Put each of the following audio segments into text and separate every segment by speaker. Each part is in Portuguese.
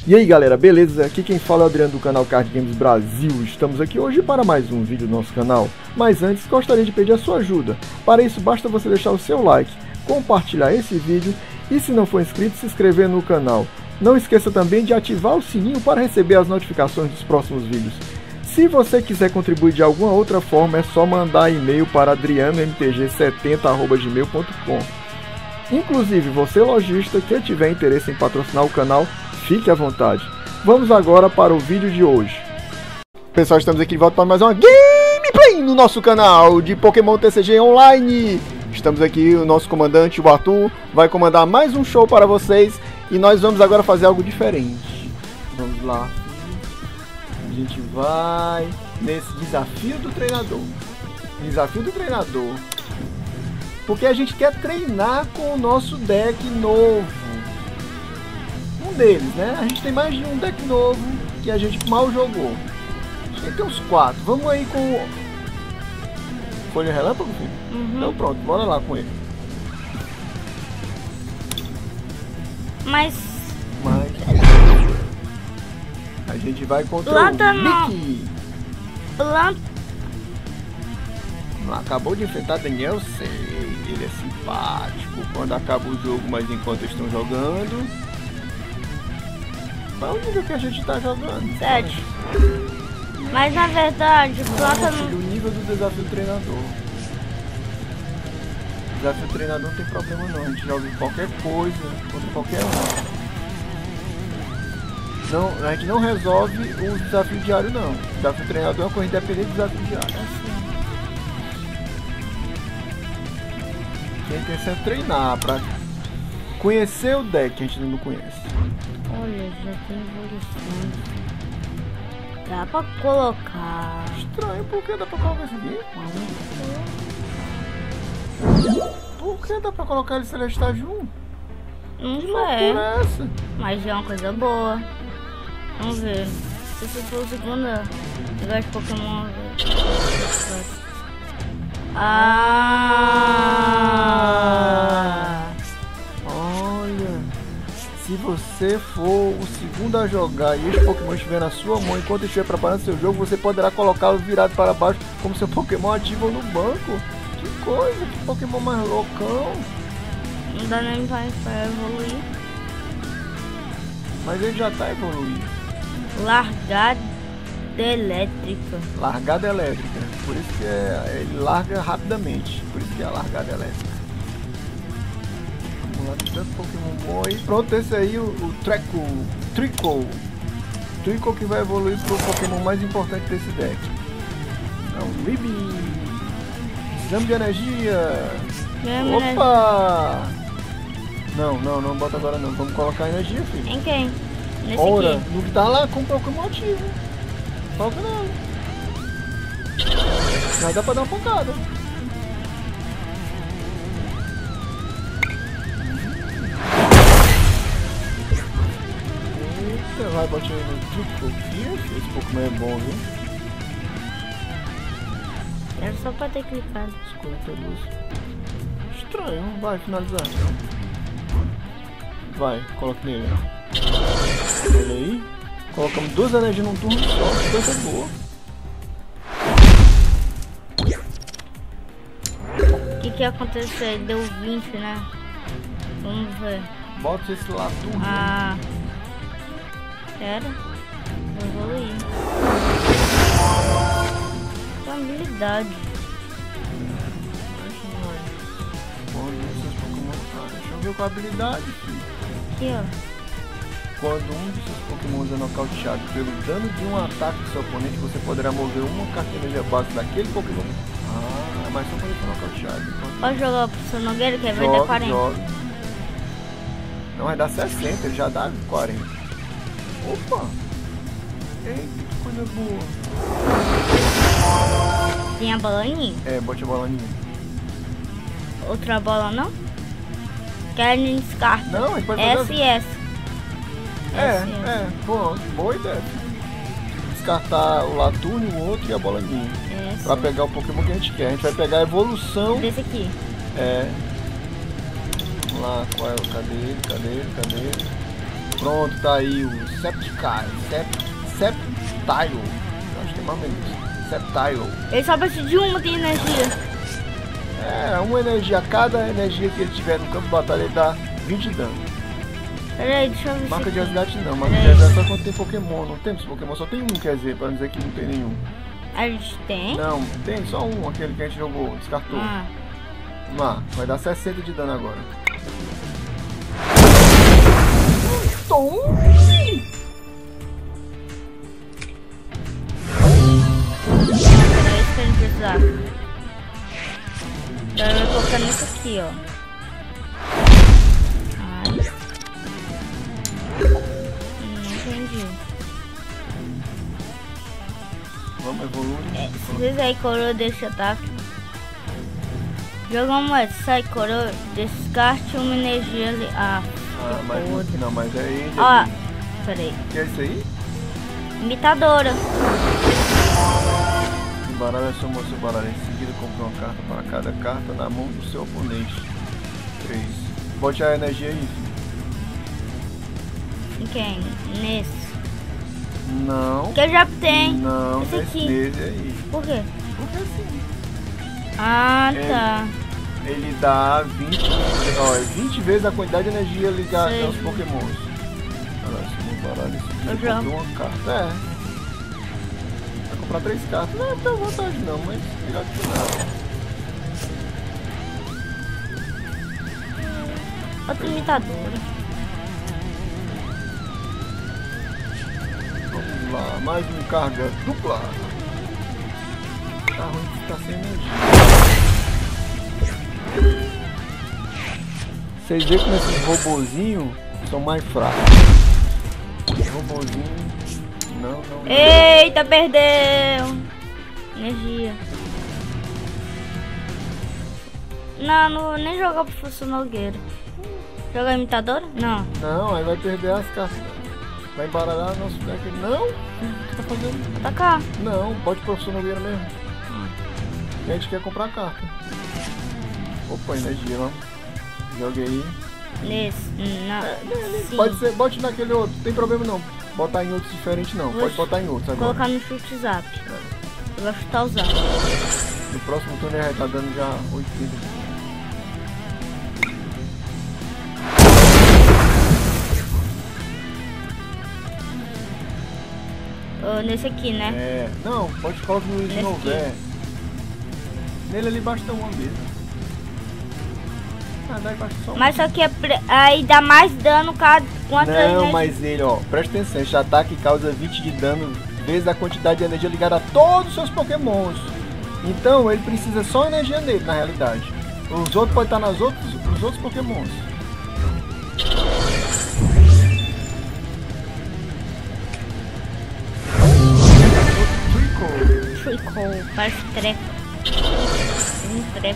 Speaker 1: E aí galera, beleza? Aqui quem fala é o Adriano do canal Card Games Brasil. Estamos aqui hoje para mais um vídeo do nosso canal. Mas antes, gostaria de pedir a sua ajuda. Para isso, basta você deixar o seu like, compartilhar esse vídeo e, se não for inscrito, se inscrever no canal. Não esqueça também de ativar o sininho para receber as notificações dos próximos vídeos. Se você quiser contribuir de alguma outra forma, é só mandar e-mail para adrianomtg70@gmail.com. Inclusive, você lojista que tiver interesse em patrocinar o canal, fique à vontade. Vamos agora para o vídeo de hoje. Pessoal, estamos aqui de volta para mais uma gameplay no nosso canal de Pokémon TCG Online. Estamos aqui, o nosso comandante, o Arthur, vai comandar mais um show para vocês. E nós vamos agora fazer algo diferente. Vamos lá. A gente vai nesse desafio do treinador. Desafio do treinador. Porque a gente quer treinar com o nosso deck novo. Um deles, né? A gente tem mais de um deck novo que a gente mal jogou. Acho que tem uns 4. Vamos aí com Folha Relâmpago, filho? Então pronto, bora lá com ele.
Speaker 2: Mas
Speaker 1: a gente vai contra o Mickey. Acabou de enfrentar Daniel, sei. Ele é simpático quando acaba o jogo, mas enquanto estão jogando. Qual é o nível que a gente tá jogando?
Speaker 2: 7. Mas na verdade, Planta não.
Speaker 1: O nível do desafio treinador. Desafio treinador não tem problema não, a gente joga em qualquer coisa, contra qualquer um. Não, a gente não resolve o desafio diário não. O desafio treinador é uma coisa independente do desafio diário. A intenção é treinar, pra conhecer o deck que a gente não conhece.
Speaker 2: Olha, já tem evoluções. Dá pra colocar.
Speaker 1: Estranho, por que dá pra colocar esse aqui? Por que dá pra colocar ele Celestial 1?
Speaker 2: Não
Speaker 1: Que
Speaker 2: sei.
Speaker 1: loucura é essa?
Speaker 2: Mas é uma coisa boa. Vamos ver. Se você for o segundo lugar de Pokémon.
Speaker 1: Olha, se você for o segundo a jogar e esse Pokémon estiver na sua mão enquanto estiver preparando seu jogo, você poderá colocá-lo virado para baixo como seu Pokémon ativo no banco. Que coisa, que Pokémon mais loucão.
Speaker 2: Não dá nem pra evoluir.
Speaker 1: Mas ele já tá evoluindo.
Speaker 2: Largada elétrica.
Speaker 1: Largada elétrica. Por isso que ele larga rapidamente. Por isso que é a largada elétrica. Vamos lá, tem tanto Pokémon bom aí. Pronto, esse aí, o Trickle que vai evoluir pro Pokémon mais importante desse deck. É o Ribi. Exame de energia. Opa! Não bota agora não. Vamos colocar energia, filho.
Speaker 2: Em quem? Nesse
Speaker 1: Ora,
Speaker 2: aqui.
Speaker 1: no que tá lá com o Pokémon ativo. Coloca não. Mas dá pra dar uma focada. Eita, vai botar aí no Trickle. Esse Pokémon é bom, viu?
Speaker 2: Era só pra ter clicado.
Speaker 1: Escolha luz. Estranho, vai finalizar. Vai, coloca nele. Olha aí. Colocamos 2 energias num turno só. Coisa boa.
Speaker 2: O que aconteceu? Deu 20, né? Vamos ver.
Speaker 1: Bota esse lá tudo.
Speaker 2: Ah. Pera. Vou evoluir. Tem habilidade.
Speaker 1: Deixa eu ver com a habilidade, filho.
Speaker 2: Aqui, ó.
Speaker 1: Quando um de seus Pokémon é nocauteado pelo dano de um ataque do seu oponente, você poderá mover uma carta de energia base daquele Pokémon. Ah, mas só quando ele for nocauteado.
Speaker 2: Pode jogar pro seu Nogueira que vai dar 40.
Speaker 1: Joga. Não, vai dar 60, ele já dá 40. Opa! Eita, que coisa boa.
Speaker 2: Tem a bolaninha?
Speaker 1: É, bote a bolaninha.
Speaker 2: Outra bola não? Querem descarta.
Speaker 1: Não, ele pode
Speaker 2: S
Speaker 1: fazer
Speaker 2: e S.
Speaker 1: Pô, boa ideia. Descartar o Laturno, o outro e a bolaninha. Pra pegar o Pokémon que a gente quer. A gente vai pegar a evolução.
Speaker 2: Desse aqui.
Speaker 1: É. Vamos lá, qual é o. Cadê ele? Pronto, tá aí o Sceptile. Acho que é mais ou menos. Sceptile.
Speaker 2: Ele só precisa de uma de energia.
Speaker 1: É, uma energia. Cada energia que ele tiver no campo de batalha, ele dá 20 de dano.
Speaker 2: Peraí, deixa eu ver.
Speaker 1: Marca de
Speaker 2: aqui.
Speaker 1: resgate não. Marca de resgate só quando tem Pokémon. Não temos Pokémon, só tem um, quer dizer, pra não dizer que não tem nenhum.
Speaker 2: A gente tem?
Speaker 1: Não, tem só um, aquele que a gente jogou, descartou.
Speaker 2: Ah.
Speaker 1: Vamos lá, vai dar 60 de dano agora. Tom!
Speaker 2: É isso que a gente precisava. Então eu vou colocar nesse aqui, ó. Ai. Não entendi.
Speaker 1: Vamos evoluir.
Speaker 2: Se fizer aí coroa desse ataque. Joga uma moeda, sai coroa, descarte uma energia ali. Ah,
Speaker 1: mas
Speaker 2: foda.
Speaker 1: não, mas é ele.
Speaker 2: Ó, peraí.
Speaker 1: Que é isso aí?
Speaker 2: Imitadora.
Speaker 1: Embaralha a sua mão, seu baralho. Em seguida, compra uma carta para cada carta na mão do seu oponente. 3. Bote a energia aí.
Speaker 2: Em quem? Nesse.
Speaker 1: Não.
Speaker 2: Que eu já tenho.
Speaker 1: Não,
Speaker 2: Esse aqui.
Speaker 1: nesse aí.
Speaker 2: Por quê?
Speaker 1: Porque assim.
Speaker 2: Ah, tá.
Speaker 1: Ele dá 20 vezes a quantidade de energia ligada
Speaker 2: Sei.
Speaker 1: aos pokémons. Olha lá, se eu baralho esse
Speaker 2: Eu
Speaker 1: aqui,
Speaker 2: já-
Speaker 1: comprei uma carta. É. Vai comprar 3 cartas. Não é muita vantagem não, mas melhor que nada.
Speaker 2: Outra imitadora.
Speaker 1: Vamos lá, mais um carga dupla. Tá ruim que tá sem energia. Vocês veem como esses robozinhos são mais fracos. Robozinho. Não.
Speaker 2: Eita, perdeu. Energia. Não vou nem jogar pro funcionalgueiro. Jogar imitadora? Não.
Speaker 1: Não, aí vai perder as cartas. Vai embaralhar nosso deck. Não! O que tá fazendo?
Speaker 2: Atacar.
Speaker 1: Não, pode profissional mesmo. E a gente quer comprar carta. Opa, energia, vamos. Joga aí.
Speaker 2: Nesse. Não. Sim.
Speaker 1: Pode ser, bote naquele outro, não tem problema não. Botar em outros diferentes não, pode botar em outros agora.
Speaker 2: Colocar no chute zap. Eu vou chutar o zap.
Speaker 1: No próximo turno ele vai estar dando já 80.
Speaker 2: Nesse aqui, né?
Speaker 1: É, não, pode colocar no
Speaker 2: Nesse
Speaker 1: Snowver. Nele ali basta uma mesa. Ah, daí basta só uma.
Speaker 2: Mas só que aí dá mais dano cada quanto
Speaker 1: Não, mas ele, ó, presta atenção, este ataque causa 20 de dano vezes a quantidade de energia ligada a todos os seus pokémons. Então ele precisa só energia nele, na realidade. Os outros podem estar nos outros pokémons.
Speaker 2: Trickle, parece treco. Um treco.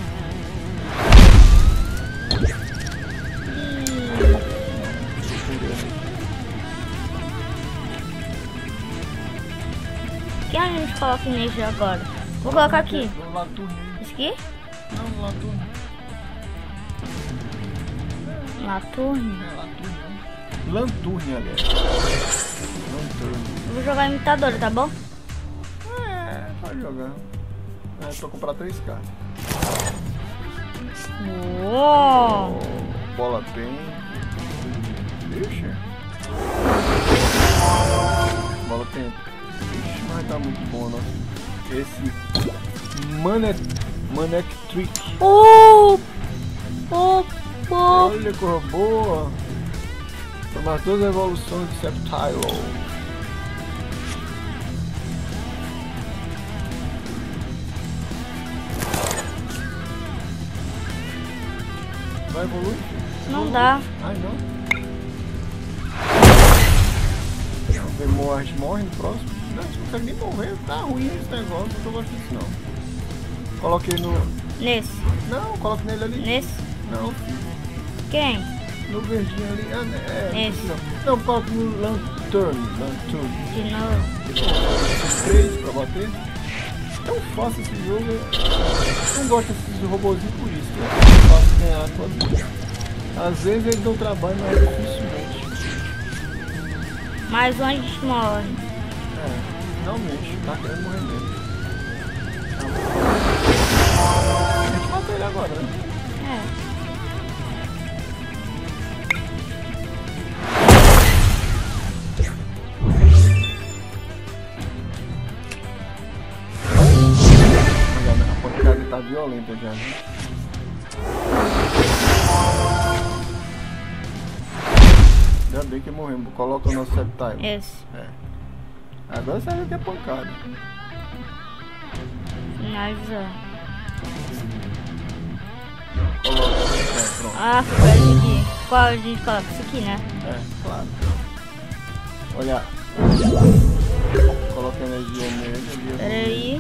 Speaker 2: Que a gente coloca energia agora? Vou colocar aqui.
Speaker 1: No Laturne.
Speaker 2: Esse aqui?
Speaker 1: Não, no Laturne.
Speaker 2: Laturne.
Speaker 1: É Laturne, não. Lanturne, aliás. Lanturne.
Speaker 2: Vou jogar imitadora, tá bom?
Speaker 1: É, pode jogar. É pra comprar 3 cartas.
Speaker 2: Uou!
Speaker 1: Bola tem. Ixi. Bola tem. Ixi, mas tá muito bom, nossa. Esse Manek Trick. Olha que coisa boa. Foram as 2 evoluções de Sceptile. Vai evoluir?
Speaker 2: Não dá.
Speaker 1: Ai, não. Você morre no próximo? Não, você não consegue nem morrer. Tá ruim esse negócio, não tô gostando disso não. Coloquei no...
Speaker 2: Nesse.
Speaker 1: Não, coloque nele ali.
Speaker 2: Nesse.
Speaker 1: Não,
Speaker 2: Quem?
Speaker 1: no verdinho ali. Ah, né, é,
Speaker 2: Esse.
Speaker 1: não, coloque no Lanturn.
Speaker 2: De novo.
Speaker 1: 3 pra bater. Tão fácil esse jogo. Eu não gosto desses robôzinhos por isso. É fácil ganhar quando... Às vezes eles dão trabalho, mas dificilmente.
Speaker 2: Mais um a gente morre.
Speaker 1: Não mexe, tá querendo morrer mesmo. A gente matou ele agora, né? A pancada tá violenta já, né? Ainda bem que morremos. Coloca o nosso Sceptile.
Speaker 2: Esse.
Speaker 1: Agora sabe o que é pancada.
Speaker 2: Finalizou.
Speaker 1: Coloca. Pronto.
Speaker 2: Ah, foi esse aqui. Qual a gente coloca? Isso aqui, né?
Speaker 1: Claro. Olha. Coloca energia nele.
Speaker 2: Pera aí.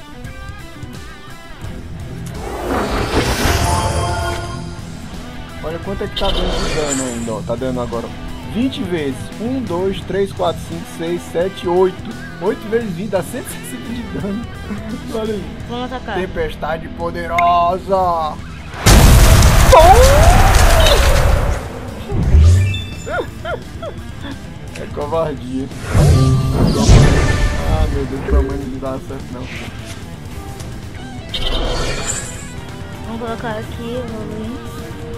Speaker 1: Olha quanto é que tá dando de dano ainda, ó. Tá dando agora 20 vezes. 1, 2, 3, 4, 5, 6, 7, 8. 8 vezes 20 dá 160 de dano. Olha aí.
Speaker 2: Vamos atacar.
Speaker 1: Tempestade poderosa. É covardia. Ah, meu Deus, pelo menos não dá certo não.
Speaker 2: Vamos colocar aqui, evoluir.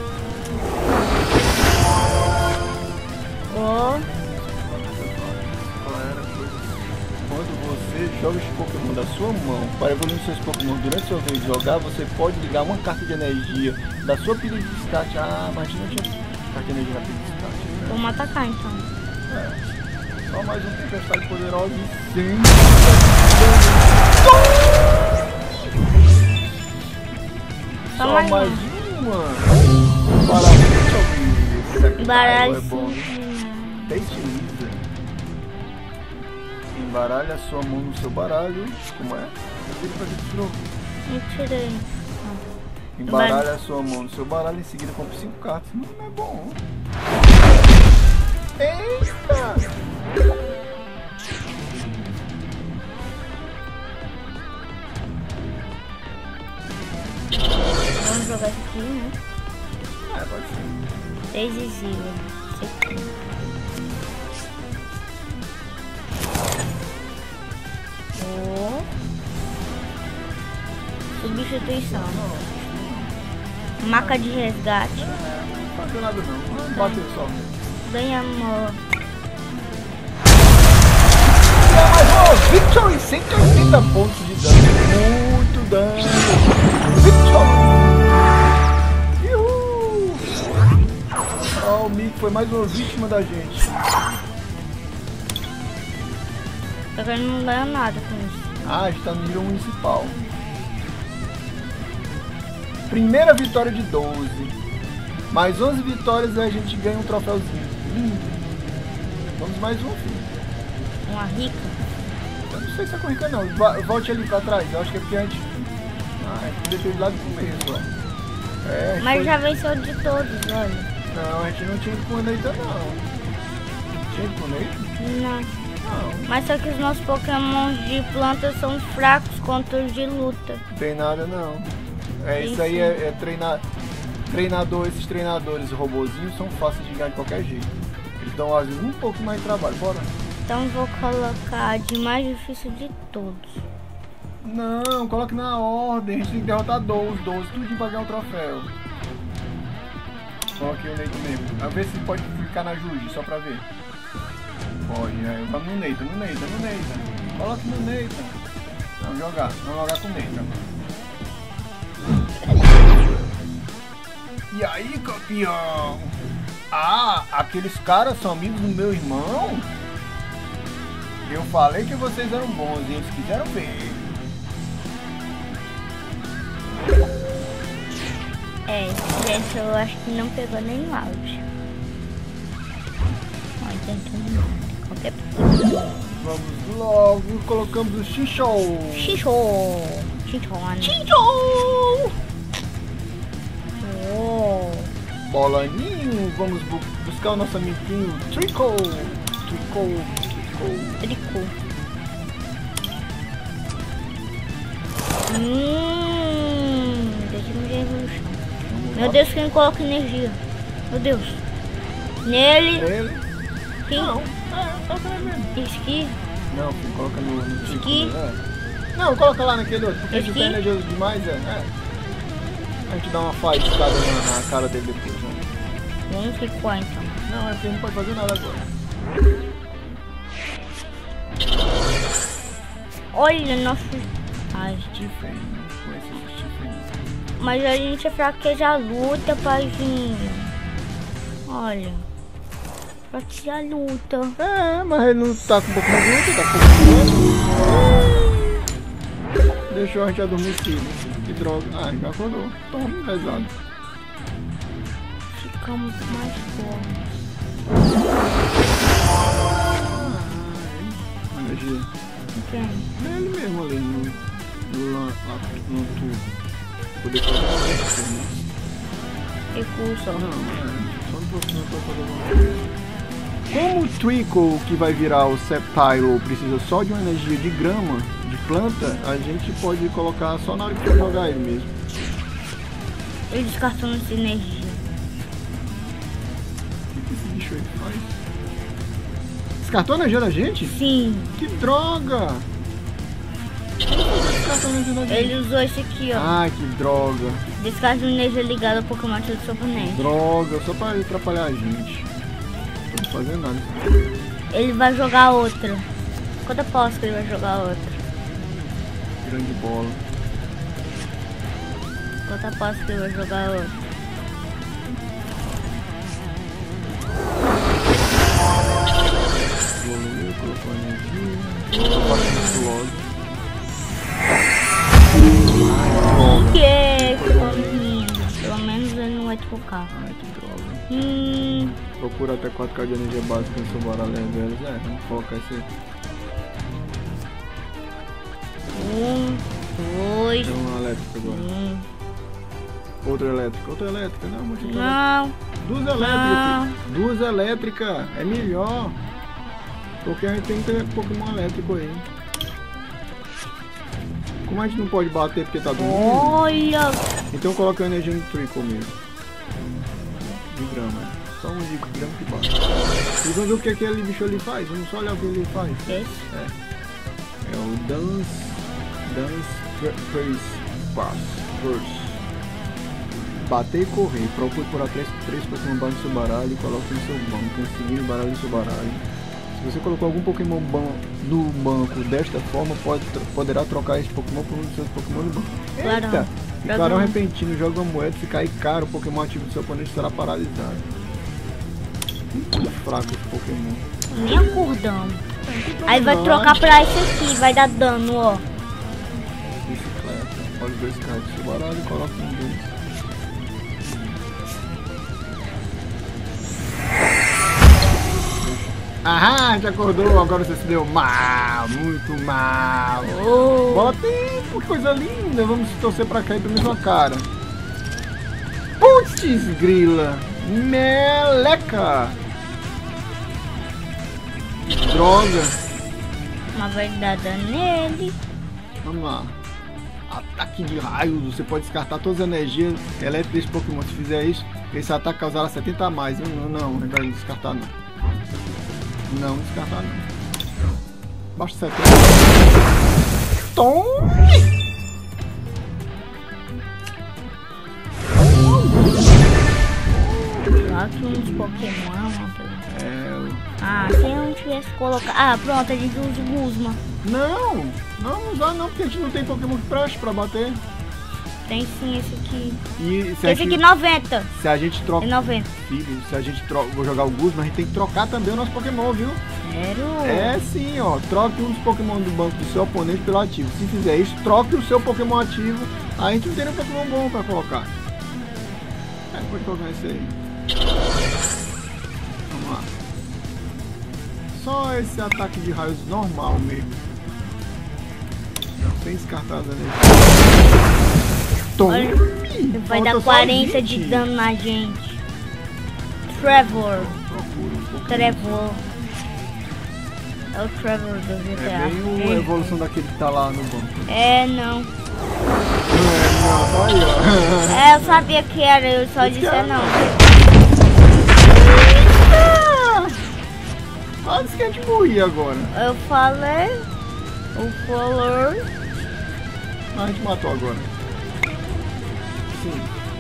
Speaker 1: Quando você joga os Pokémon da sua mão para evoluir seus Pokémon durante sua vez de jogar, você pode ligar uma carta de energia da sua pilha de descarte. Ah, mas não tinha carta de energia na pilha de descarte, né?
Speaker 2: Vamos atacar então.
Speaker 1: Só mais um tempestade poderosa e sim. Só mais uma.
Speaker 2: Baralho.
Speaker 1: É bom. Utiliza. Embaralha a sua mão no seu baralho. Como é? Ele fazer isso de novo.
Speaker 2: Eu tirei.
Speaker 1: Embaralha a sua mão no seu baralho, em seguida compre 5 cartas. Não é bom. Eita!
Speaker 2: Vamos jogar isso aqui, né?
Speaker 1: Pode ser.
Speaker 2: 3 exílios. Esse aqui. Substituição. Maca de resgate.
Speaker 1: Não bateu nada não. Não bateu só.
Speaker 2: Ganhamos.
Speaker 1: Victory! 180 pontos de dano. Muito dano. Victory! Uhul! Oh, o Mick foi mais uma vítima da gente.
Speaker 2: Só que ele não ganha nada com isso.
Speaker 1: Ah, está no nível municipal. Primeira vitória de 12. Mais 11 vitórias e a gente ganha um troféuzinho. Vamos mais um, filho.
Speaker 2: Uma rica?
Speaker 1: Eu não sei se é com rica não. Volte ali pra trás. Eu acho que é porque a gente... a gente deixou ele lá do começo, ó.
Speaker 2: Mas
Speaker 1: foi...
Speaker 2: já venceu de todos, olha.
Speaker 1: Não, a gente não tinha ido com o Neita não. Tinha ido com o Neita?
Speaker 2: Não.
Speaker 1: Não.
Speaker 2: Mas só que os nossos Pokémon de planta são fracos contra os de luta.
Speaker 1: Não tem nada não. Isso aí é treinador. Esses treinadores robozinhos são fáceis de ganhar de qualquer jeito. Eles dão às vezes um pouco mais de trabalho. Bora.
Speaker 2: Então vou colocar de mais difícil de todos.
Speaker 1: Não, coloque na ordem. A gente tem que derrotar 12, tudo pra ganhar o troféu. Coloque o Neito mesmo. A ver se pode clicar na Juji, só pra ver. Pode, né? Vamos no Neita. Coloque no Neita. Vamos jogar com o Neita. E aí, campeão? Ah, aqueles caras são amigos do meu irmão? Eu falei que vocês eram bons e eles quiseram ver.
Speaker 2: Gente, eu acho que não pegou nem no áudio. Qualquer coisa.
Speaker 1: Vamos logo, colocamos o Xixou. Bolaninho, vamos buscar o nosso amiguinho Tricol.
Speaker 2: Deixa eu ver no chão. Meu Deus, quem coloca energia? Meu Deus. Nele.
Speaker 1: Quem? Não. Coloca lá mesmo.
Speaker 2: Esqui?
Speaker 1: Não, filho, coloca no
Speaker 2: Esqui?
Speaker 1: Não, coloca lá naquele outro, porque
Speaker 2: Esqui?
Speaker 1: se tá energia demais, a gente dá uma faiscada na cara dele depois, né?
Speaker 2: Vamos recuar então.
Speaker 1: Não, é porque não pode fazer nada agora.
Speaker 2: Olha, nosso... Ai,
Speaker 1: Stephen, não conheço esse Stephen.
Speaker 2: mas a gente fraqueja a luta, paizinho. Olha. Fraqueja a luta.
Speaker 1: É, mas ele não tá com um pouco de luta, tá com um pouco de... Deixou a gente adormecido. Que droga. Ah, já acordou. Tô pesado.
Speaker 2: Ficamos mais fortes.
Speaker 1: Energia.
Speaker 2: Quem?
Speaker 1: É ele mesmo ali no tubo. Poder fazer
Speaker 2: Recurso.
Speaker 1: não, só no profissional pra fazer alguma coisa. Como o Trickle, que vai virar o Sceptile, precisa só de uma energia de grama, de planta, a gente pode colocar só na hora que for jogar ele mesmo.
Speaker 2: Ele descartou nossa energia.
Speaker 1: O que esse bicho aí faz? Descartou a energia da gente?
Speaker 2: Sim.
Speaker 1: Que droga! Descartou a energia da gente.
Speaker 2: Ele usou esse aqui, ó.
Speaker 1: Ah, que droga!
Speaker 2: Descarta energia ligada ao Pokémon do seu oponente.
Speaker 1: Droga, só pra atrapalhar a gente. Não tô fazendo nada.
Speaker 2: Ele vai jogar outra. Quando eu posso que ele vai jogar outra?
Speaker 1: Grande bola.
Speaker 2: Quando eu posso que ele vai jogar outra?
Speaker 1: Evoluiu, colocou energia. Tô passando logo.
Speaker 2: Que ficou lindo. Pelo menos ele não vai trocar.
Speaker 1: Ai, que droga. Procura até 4K de energia básica no seu baralho deles. Vamos colocar esse aí.
Speaker 2: 1, 2,
Speaker 1: Tem uma elétrica agora. Outra elétrica, não, multiplica.
Speaker 2: Não.
Speaker 1: Duas elétricas, filho. Duas elétricas, é melhor. Porque a gente tem que ter Pokémon elétrico aí. Como a gente não pode bater porque tá dormindo,
Speaker 2: Olha.
Speaker 1: então coloca a energia no Trickle mesmo. De grama. Só um de grama que bate. E vamos ver o que aquele bicho ali faz. Vamos só olhar o que ele faz.
Speaker 2: Esse?
Speaker 1: É o Dance Burst. Bater e correr. Procure por 3 Pokémon no seu baralho e coloque no seu banco. Conseguir o baralho no seu baralho. Se você colocou algum Pokémon no banco desta forma, poderá trocar esse Pokémon por um dos seus Pokémon no banco. Eita! Clarão repentino, joga uma moeda, se cair caro, o Pokémon ativo do seu oponente estará paralisado. Muito fraco esse Pokémon.
Speaker 2: Nem acordamos. Aí vai trocar pra esse aqui, vai dar dano, ó.
Speaker 1: Bicicleta. Olha os 2 cards do seu baralho e coloca um deles. Aham, já acordou, agora você se deu mal, muito mal. Bola tempo, que coisa linda, vamos torcer pra cair pela mesma cara. Putz, grila, meleca. Droga.
Speaker 2: Mas vai dar dano nele.
Speaker 1: Vamos lá. Ataque de raios, você pode descartar todas as energias elétricas desse Pokémon. Se fizer isso, esse ataque causará 70 a mais. Não vai descartar não. Não, descartar não. Baixa 70. Tome!
Speaker 2: Só que uns Pokémon. Ah, se eu não tivesse colocado. Ah, pronto, a gente usa o Guzma.
Speaker 1: Não usar não, porque a gente não tem Pokémon que preste pra bater.
Speaker 2: Tem sim esse aqui.
Speaker 1: E se
Speaker 2: esse aqui 90.
Speaker 1: Se a gente troca.
Speaker 2: É 90.
Speaker 1: Filho, se a gente vou jogar o Guzma, a gente tem que trocar também o nosso Pokémon, viu?
Speaker 2: Sério?
Speaker 1: É sim, ó. Troque um dos Pokémon do banco do seu oponente pelo ativo. Se fizer isso, troque o seu Pokémon ativo. Aí a gente não tem nenhum Pokémon bom pra colocar. Pode colocar esse aí. Vamos lá. Só esse ataque de raios normal mesmo. Sem descartar as energias. Tome!
Speaker 2: Vai dar 40 de dano na gente. Trevor. Trevor. É o Trevor do GTA.
Speaker 1: É bem a evolução daquele que tá lá no banco.
Speaker 2: É, não.
Speaker 1: Não, aí, ó.
Speaker 2: É, eu sabia que era, eu só disse não.
Speaker 1: Quase que a gente morria agora.
Speaker 2: Eu falei. O falou.
Speaker 1: A gente matou agora. Sim.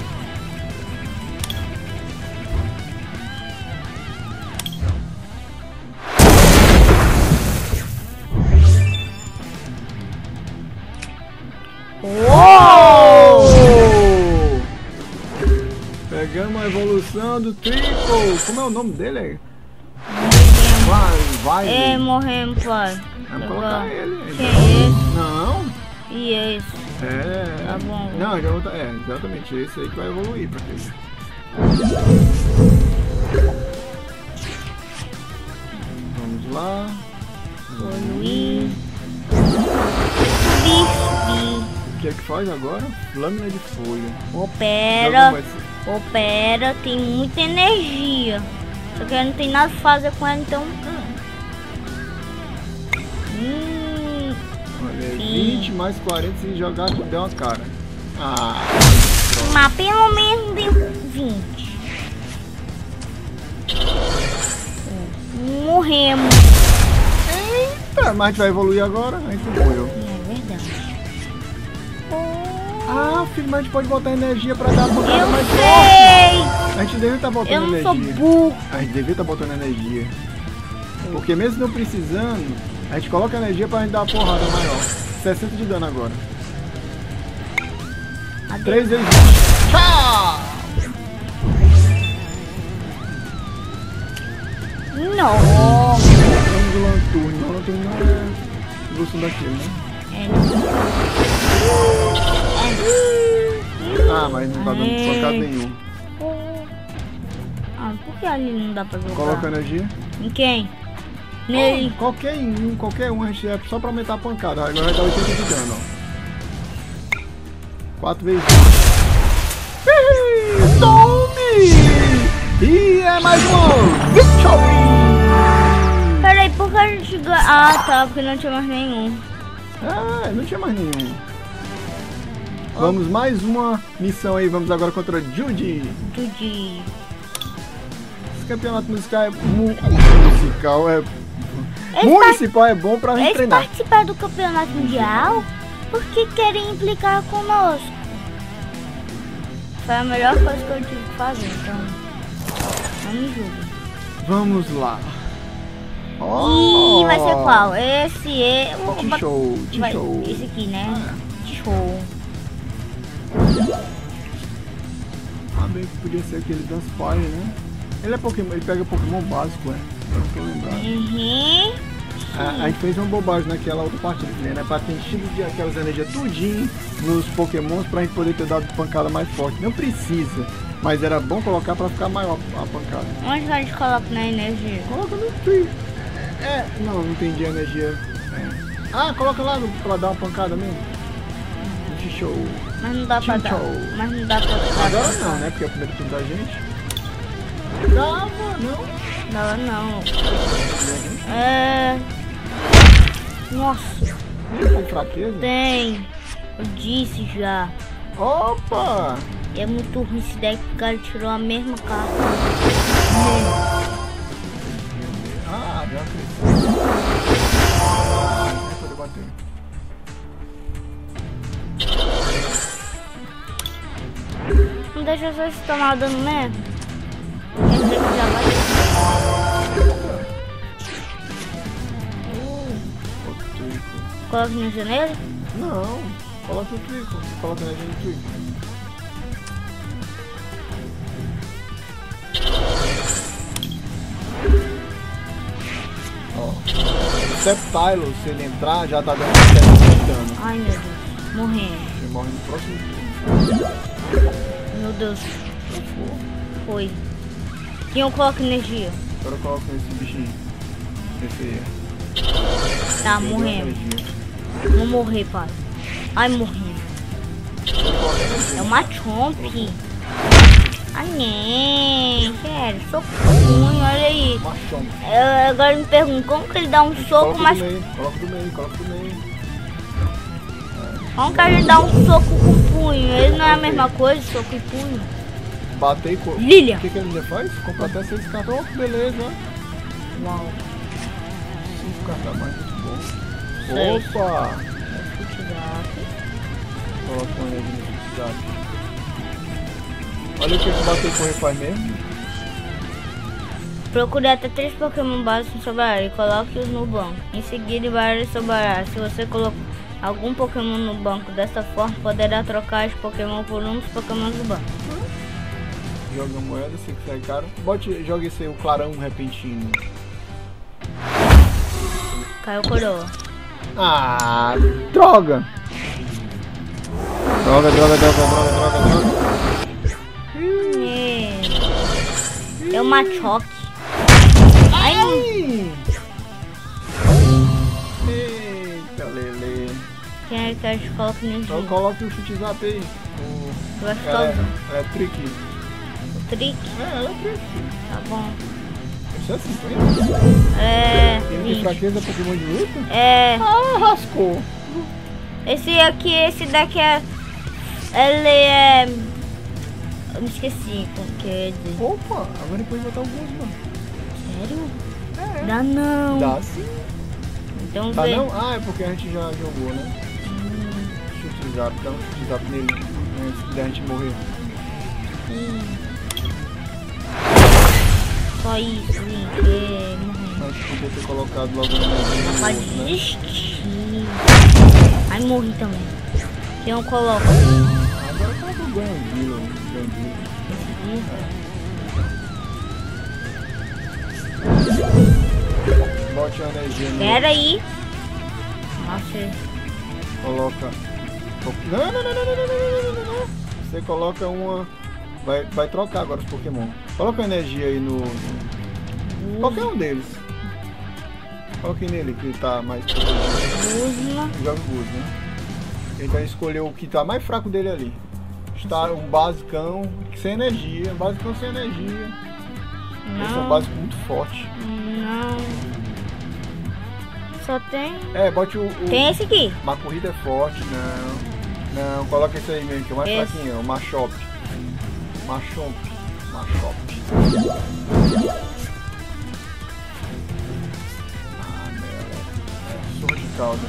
Speaker 2: Uou!
Speaker 1: Pegamos a evolução do Triple. Como é o nome dele aí? Vai.
Speaker 2: É, morremos, pai.
Speaker 1: Vamos colocar ele.
Speaker 2: Quem é esse?
Speaker 1: Não.
Speaker 2: E esse?
Speaker 1: É.
Speaker 2: Tá bom.
Speaker 1: Não, exatamente. Esse aí que vai evoluir pra quê? Vamos lá.
Speaker 2: Evoluir.
Speaker 1: O que é que faz agora? Lâmina de folha.
Speaker 2: Opera, tem muita energia. Só que não tem nada a fazer com ela, então.
Speaker 1: Olha,
Speaker 2: Sim.
Speaker 1: 20 mais 40 se jogar deu uma cara.
Speaker 2: Mas pelo menos deu 20. Morremos.
Speaker 1: Eita, mas a gente vai evoluir agora? A gente morreu.
Speaker 2: É verdade.
Speaker 1: Filho, mas a gente pode botar energia pra dar uma pancada mais forte.
Speaker 2: Sei!
Speaker 1: A gente devia estar botando
Speaker 2: Eu não
Speaker 1: energia.
Speaker 2: sou burro.
Speaker 1: A gente devia estar botando energia. Porque mesmo não precisando, a gente coloca energia pra gente dar uma porrada maior. 60 de dano agora. 3 vezes 20. Tchau!
Speaker 2: Não.
Speaker 1: Vamos do Lanturno. O Lanturno não é evolução daquele, né? Mas não tá dando pancada nenhum.
Speaker 2: Por que ali não dá pra jogar?
Speaker 1: Coloca energia.
Speaker 2: Em quem? Nele.
Speaker 1: Qualquer um, a gente é só pra aumentar a pancada. Agora vai dar 80 de dano, ó. 4 vezes 20. Tome! E é mais um Victory!
Speaker 2: Peraí, por que a gente ganha? Ah, tá, porque não tinha mais nenhum.
Speaker 1: Não tinha mais nenhum. Vamos mais uma missão aí. Vamos agora contra Judy. Esse campeonato musical municipal é bom pra gente
Speaker 2: Eles
Speaker 1: treinar.
Speaker 2: participaram do campeonato mundial porque querem implicar conosco. Foi a melhor coisa que eu tive que fazer, então não me julgue.
Speaker 1: Vamos lá.
Speaker 2: Ih, vai ser qual? Esse é o
Speaker 1: Show.
Speaker 2: esse aqui, né? Show.
Speaker 1: Bem que podia ser aquele Dunsfire, né? Ele é Pokémon, ele pega Pokémon básico, eu não tô lembrado. A gente fez uma bobagem naquela outra partida, né? Pra ter enchido de aquelas energias tudinho nos Pokémons pra gente poder ter dado pancada mais forte. Não precisa, mas era bom colocar pra ficar maior a pancada.
Speaker 2: Onde a gente coloca na energia?
Speaker 1: Coloca no tri. Não entendi a energia. Coloca lá pra dar uma pancada mesmo. Show.
Speaker 2: Mas não dá pra dar. Mas não dá pra dar.
Speaker 1: Agora não, né? Porque é o primeiro turno da gente. Dava, não?
Speaker 2: Dava não. Nossa.
Speaker 1: Tem fraqueza?
Speaker 2: Tem. Eu disse já.
Speaker 1: Opa!
Speaker 2: E é muito ruim esse deck porque o cara tirou a mesma carta.
Speaker 1: Já cresceu. Vai poder bater.
Speaker 2: Não deixa só se tomar dano mesmo. Quer dizer que já vai. Coloca energia nele?
Speaker 1: Não, coloca no trico. Você coloca energia no trico. Septilo, se ele entrar, já tá dando 7 de dano.
Speaker 2: Ai meu Deus, morrendo.
Speaker 1: Você morre no próximo turno.
Speaker 2: Meu Deus. Foi. Quem eu coloco energia?
Speaker 1: Agora eu coloco esse bichinho. Esse aí.
Speaker 2: Tá, morrendo. Vou morrer, pai. Ai, morri. É uma Chomp. Ah, nem. Sério, soco ruim, olha aí. Agora me pergunto, como que ele dá um soco mais...
Speaker 1: Coloca do meio.
Speaker 2: Como que a gente dá um soco com punho? Ele não é a mesma coisa, soco e punho.
Speaker 1: Bater com...
Speaker 2: Lilia.
Speaker 1: O que a Lilia faz? Compra até 6 cartões. Oh, beleza.
Speaker 2: Uau.
Speaker 1: carta mais muito bom.
Speaker 2: Seis.
Speaker 1: Opa!
Speaker 2: Chute-Zap.
Speaker 1: Coloca uma energia no Chute-Zap. Olha o que bater e correr faz mesmo.
Speaker 2: Procure até 3 Pokémon básicos no seu baralho e coloque-os no banco. Em seguida, embaralhe seu baralho. Se você colocar algum Pokémon no banco desta forma, poderá trocar os Pokémon por um dos Pokémon do banco.
Speaker 1: Joga a moeda, se quiser, cara. Joga esse aí, o clarão repentino.
Speaker 2: Caiu coroa.
Speaker 1: Ah, droga! Droga.
Speaker 2: É o Machoke. Ai!
Speaker 1: Eita, Lele.
Speaker 2: Quem é que a gente coloca no
Speaker 1: Então
Speaker 2: jogo?
Speaker 1: coloque o Chute-Zap aí.
Speaker 2: Tu vai ficar usando
Speaker 1: É trick.
Speaker 2: o trick?
Speaker 1: Ela é trick.
Speaker 2: Tá bom.
Speaker 1: Isso é 50?
Speaker 2: É.
Speaker 1: Tem de
Speaker 2: 20.
Speaker 1: fraqueza Pokémon de luta?
Speaker 2: É.
Speaker 1: Ah, rascou.
Speaker 2: Esse daqui é. Ele é. Eu me esqueci como que eu ia dizer.
Speaker 1: Opa, agora depois botar alguns, mano.
Speaker 2: Sério?
Speaker 1: É.
Speaker 2: Dá não.
Speaker 1: Dá sim.
Speaker 2: Então
Speaker 1: Tá
Speaker 2: vê.
Speaker 1: não? Ah, é porque a gente já jogou, né? Chute-Zap, dá um Chute-Zap nele. Antes da gente morrer.
Speaker 2: Só isso, Link.
Speaker 1: Mas podia ter colocado logo no meio.
Speaker 2: Pode desistir. Aí morri também. Quem eu coloco?
Speaker 1: Agora coloca o Granville. Bote uma energia no...
Speaker 2: Pera aí. Nossa.
Speaker 1: Coloca... Não. Você coloca uma... Vai trocar agora os Pokémon. Coloca a energia aí no... Qualquer um deles. Coloque nele que tá mais protegido.
Speaker 2: Guzma.
Speaker 1: Joga o Guzma, né? Então escolheu o que tá mais fraco dele ali. Está um basicão sem energia. Basicão sem energia. Esse é um básico muito forte.
Speaker 2: Não. Só tem.
Speaker 1: É, bote o...
Speaker 2: Tem esse aqui.
Speaker 1: Uma corrida é forte, não, coloca esse aí mesmo, que é o mais
Speaker 2: Esse.
Speaker 1: fraquinho, o Machop. Machop. Ah, merda. É, surra de cauda.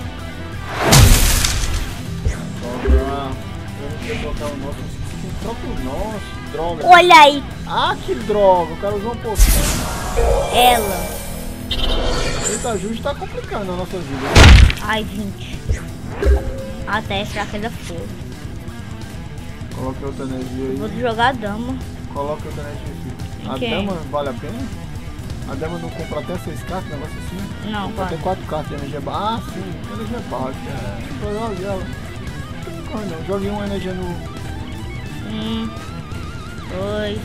Speaker 1: Eu não queria colocar o nosso, troca o nosso, droga.
Speaker 2: Olha aí.
Speaker 1: Ah, que droga, o cara usou um pouquinho.
Speaker 2: Ela.
Speaker 1: Eita, Juju tá complicando a nossa vida.
Speaker 2: Ai, 20. Até é fraqueza fogo.
Speaker 1: Coloca outra energia aí.
Speaker 2: Vou jogar a dama.
Speaker 1: Coloca outra energia aqui. A
Speaker 2: Ok.
Speaker 1: dama vale a pena? A dama não compra até 6 cartas, negócio assim?
Speaker 2: Não,
Speaker 1: Compra até
Speaker 2: quase.
Speaker 1: 4 cartas de energia baixa. Ah, sim, energia baixa. Então jogue ela. Não corre não. Jogue uma energia no...
Speaker 2: 1, 2, 1.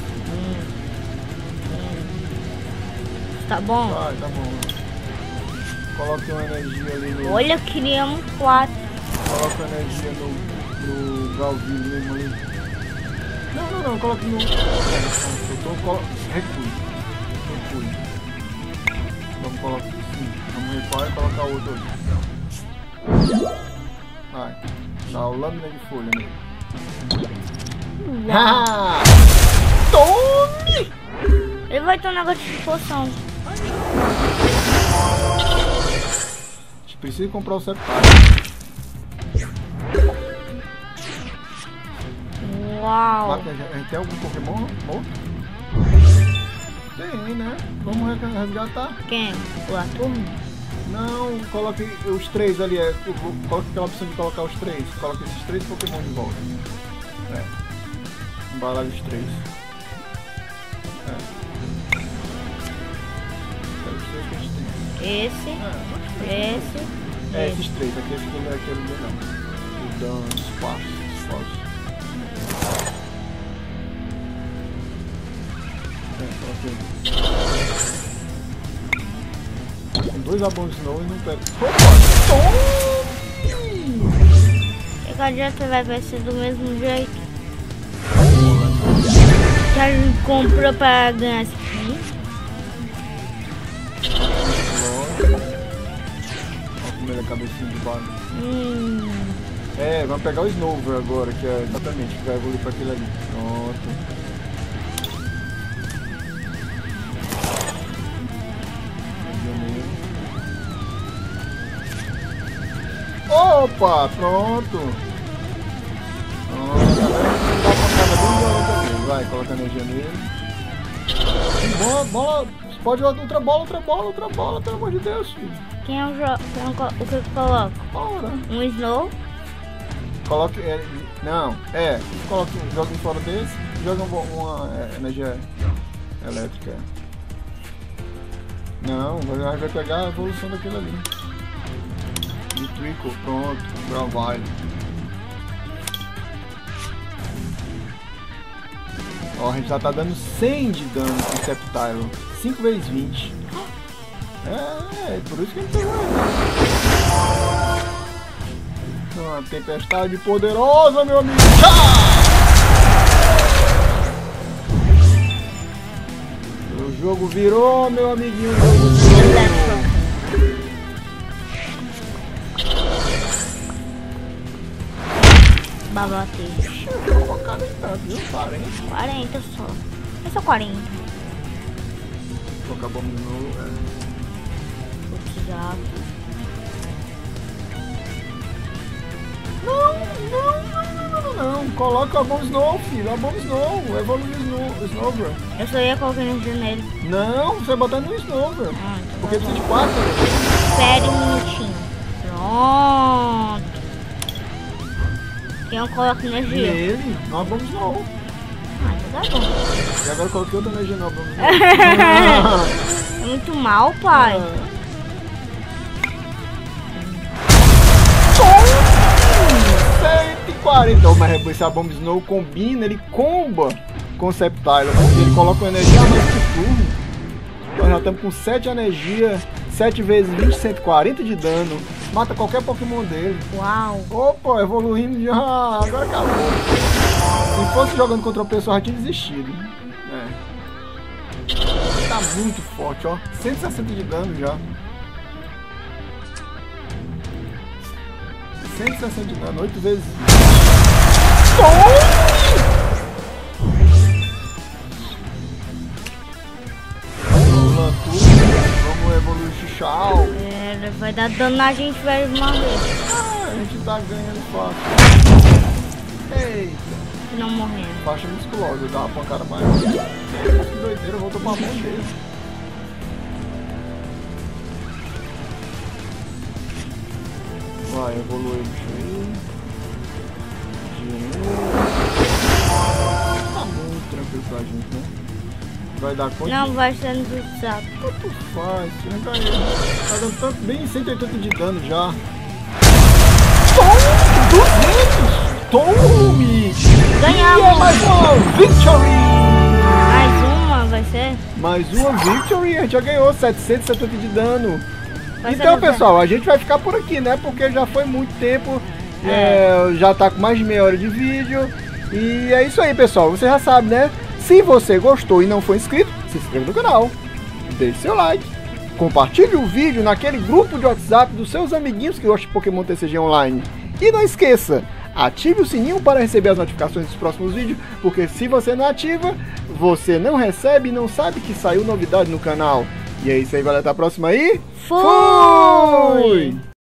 Speaker 2: Tá bom?
Speaker 1: Vai, tá bom. Coloque uma energia ali no...
Speaker 2: Olha, criamos 4.
Speaker 1: Coloca uma energia no Galville mesmo ali. Não, coloque no... Recue. Vamos colocar assim. Vamos recuar e colocar outro ali. Vai. Dá o lâmina de folha nele. Ah! Tome!
Speaker 2: Ele vai ter um negócio de poção.
Speaker 1: A gente precisa comprar o separo.
Speaker 2: Uau.
Speaker 1: A gente tem algum Pokémon outro? Tem, né? Vamos resgatar.
Speaker 2: Quem? O Aturno?
Speaker 1: Não, coloque os 3 ali. Coloque aquela opção de colocar os 3. Coloque esses 3 Pokémon de volta. É. Embaralhe os 3. É. Os 3 que a gente tem.
Speaker 2: Esse. Esse.
Speaker 1: É, esses 3. Aquele que não é aquele ali não. O Dan, espaço. Tem 2 abons Snow e não pega. Opa!
Speaker 2: Que adianta, vai ser do mesmo jeito. Que a gente comprou pra ganhar esse aqui.
Speaker 1: Olha a primeira cabecinha de baixo. É, vamos pegar o Snover agora, que é exatamente, que vai evoluir pra aquele ali. Pronto. Opa, pronto. Pronto, agora a gente vai colocar bem de ouro também. Vai, coloca energia nele. Bola. Pode jogar outra bola, pelo amor de Deus, filho.
Speaker 2: O que eu coloco?
Speaker 1: Bora.
Speaker 2: Um Snow?
Speaker 1: Coloque. Não, coloque, joga fora desse, joga uma energia elétrica. Não, vai pegar a evolução daquele ali. E Trickle, pronto, Gravile. Ó, a gente já tá dando 100 de dano com o Sceptile. 5 vezes 20. É por isso que a gente tá jogando. Uma tempestade poderosa, meu amigo. O jogo virou, meu amiguinho. O jogo virou.
Speaker 2: Babatei.
Speaker 1: Vou colocar nem tanto, viu?
Speaker 2: 40 só. É só 40.
Speaker 1: Vou colocar bomba de novo,
Speaker 2: Vou precisar.
Speaker 1: Não. Coloca a Bomb Snow, filho. A Bomb Snow. Evolui o Snowbird.
Speaker 2: Eu só ia colocar energia nele.
Speaker 1: Não, você vai botar no Snowbird.
Speaker 2: Então
Speaker 1: Porque precisa de 4.
Speaker 2: Espere um minutinho. Pronto. Quem eu coloco energia?
Speaker 1: Nele, não a Bomb Snow.
Speaker 2: Então tá bom.
Speaker 1: E agora eu coloquei outra energia na Bomb Snow.
Speaker 2: É muito mal, pai.
Speaker 1: 140. Mas esse a Bomb Snow combina, ele comba com o Sceptile. Ele coloca uma energia a mais que turno. Nós já estamos com 7 energia, 7 vezes 20, 140 de dano. Mata qualquer Pokémon dele.
Speaker 2: Uau.
Speaker 1: Opa, evoluindo já. Agora acabou. Se fosse jogando contra o pessoal, já tinha desistido. Tá muito forte, ó. 160 de dano já. 160 de dano, 8 vezes. Vamos evoluir o Xiao.
Speaker 2: Vai dar dano na gente, vai morrer.
Speaker 1: A gente tá ganhando fácil. Eita.
Speaker 2: Não morrendo.
Speaker 1: Faixa musculosa, dá uma pancada maior. Que doideira, voltou pra mão dele. Vai, evolui o bicho aí. Tá muito tranquilo pra gente, né? Vai dar conta?
Speaker 2: Não, vai sendo usado.
Speaker 1: Tanto faz, você não ganhou. Tá dando tanto, bem 180 de dano já. Tome! 200! Tome!
Speaker 2: Ganhamos!
Speaker 1: E é mais uma victory!
Speaker 2: Mais uma vai ser?
Speaker 1: Mais uma victory, a gente já ganhou 770 de dano.
Speaker 2: Vai
Speaker 1: Então,
Speaker 2: ser
Speaker 1: pessoal, a gente vai ficar por aqui, né? Porque já foi muito tempo, já tá com mais de meia hora de vídeo. E é isso aí, pessoal. Você já sabe, né? Se você gostou e não for inscrito, se inscreva no canal, deixe seu like, compartilhe o vídeo naquele grupo de WhatsApp dos seus amiguinhos que gostam de Pokémon TCG Online. E não esqueça, ative o sininho para receber as notificações dos próximos vídeos, porque se você não ativa, você não recebe e não sabe que saiu novidade no canal. E é isso aí, galera. Até a próxima aí.
Speaker 2: Fui!